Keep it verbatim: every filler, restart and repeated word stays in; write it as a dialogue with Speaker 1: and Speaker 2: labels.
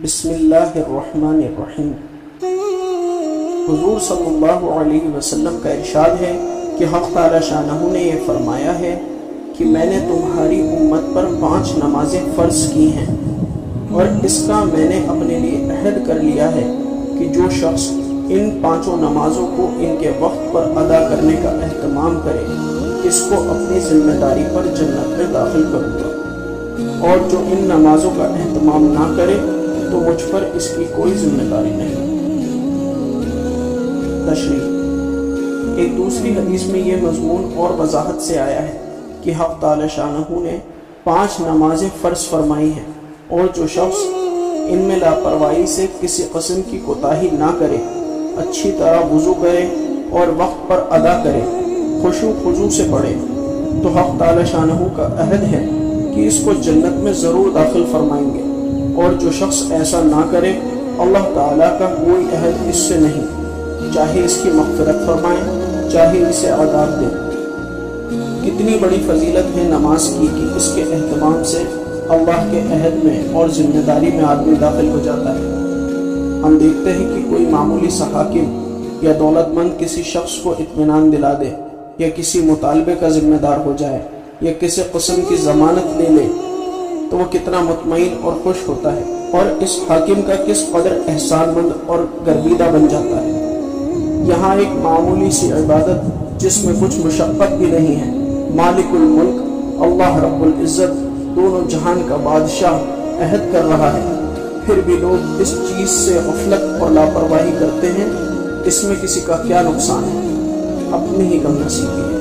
Speaker 1: بسم اللہ الرحمن الرحیم۔ حضور صلی اللہ علیہ وسلم کا ارشاد ہے کہ حق تعالی شانہ نے یہ فرمایا ہے کہ میں نے تمہاری امت پر پانچ نمازیں فرض کی ہیں، اور اس کا میں نے اپنے لیے عہد کر لیا ہے کہ جو شخص ان پانچوں نمازوں کو ان کے وقت پر ادا کرنے کا اہتمام کرے اس کو اپنی ذمہ داری پر جنت میں داخل کروں گا، اور جو ان نمازوں کا اہتمام نہ کرے تو مجھ پر اس کی کوئی ذمہ داری نہیں۔ تشریح۔ ایک دوسری حدیث میں یہ مضمون اور وضاحت سے آیا ہے کہ حق تعالی شانہ نے پانچ نمازیں فرض فرمائی ہیں، اور جو شخص ان میں لاپرواہی سے کسی قسم کی کوتاہی نہ کرے، اچھی طرح وضو کرے اور وقت پر ادا کرے، خشوع خضوع سے پڑھے، تو حق تعالی شانہ کا عہد ہے کہ اس کو جنت میں ضرور داخل فرمائیں گے، اور جو شخص ایسا نہ کرے اللہ تعالیٰ کا کوئی عہد اس سے نہیں، چاہے اس کی مغفرت فرمائیں چاہے اسے عذاب دیں۔ کتنی بڑی فضیلت ہے نماز کی کہ اس کے اہتمام سے اللہ کے عہد میں اور ذمہ داری میں آدمی داخل ہو جاتا ہے۔ ہم دیکھتے ہیں کہ کوئی معمولی سا حاکم یا دولت مند کسی شخص کو اطمینان دلا دے، یا کسی مطالبے کا ذمہ دار ہو جائے، یا کسی قسم کی ضمانت لے لے تو وہ کتنا مطمئن اور خوش ہوتا ہے، اور اس حاکم کا کس قدر احسان مند اور گرویدہ بن جاتا ہے۔ یہاں ایک معمولی سی عبادت جس میں کچھ مشقت بھی نہیں ہے، مالک الملک اللہ رب العزت دونوں جہان کا بادشاہ عہد کر رہا ہے، پھر بھی لوگ اس چیز سے غفلت اور لاپرواہی کرتے ہیں۔ اس میں کسی کا کیا نقصان ہے؟ اپنی ہی کم نصیبی ہے۔